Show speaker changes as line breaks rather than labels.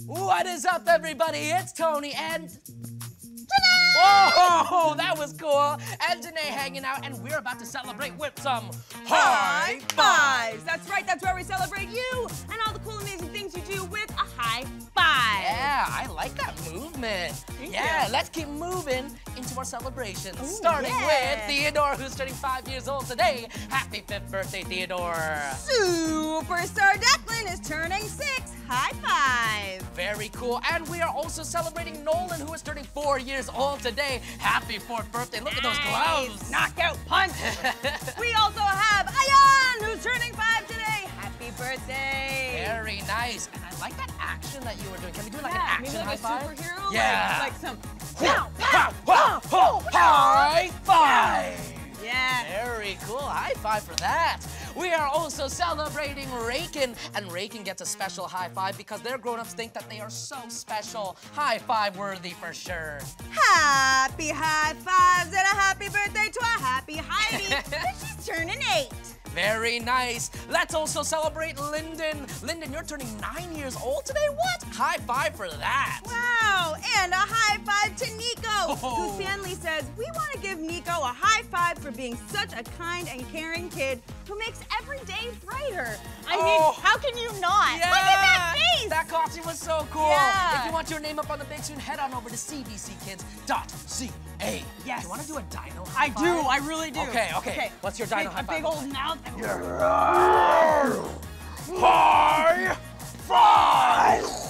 What is up, everybody? It's Tony and Janae! Whoa, that was cool. And Janae hanging out, and we're about to celebrate with some high fives.
That's right, that's where we celebrate you and all the cool, amazing things you do with a high five.
Yeah, I like that movement.
Thank you.
Let's keep moving into our celebrations.
Ooh,
starting
yeah.
with Theodore, who's turning 5 years old today. Happy 5th birthday, Theodore.
Superstar Declan is turning 6. High five.
Very cool. And we are also celebrating Nolan, who is turning 4 years old today. Happy 4th birthday. Look at those gloves.
Knockout punch. We also have Ayan, who's turning 5 today. Happy birthday.
Very nice. And I like that action that you were doing. Can we do like an
maybe
action
like
high
a
five?
superhero?
Yeah.
Like some
High five.
Yeah.
Very cool. High five for that. We are also celebrating Raykin, and Raykin gets a special high five because their grown-ups think that they are so special. High five worthy for sure.
Happy high fives and a happy birthday to our happy Heidi. She's turning 8.
Very nice. Let's also celebrate Lyndon. Lyndon, you're turning 9 years old today? What? High five for that.
Wow, and a high five to Nico,
Oh.
whose family says, we want to give Nico a high five for being such a kind and caring kid who makes every day brighter. I mean, how can you not?
Yeah.
Look at that face!
That costume was so cool.
Yeah.
If you want your name up on the big screen, head on over to cbckids.ca.
Yes.
You want to do a dino high
I
five?
do, I really do.
Okay. What's your dino high
A
five?
big old mouth.
High five!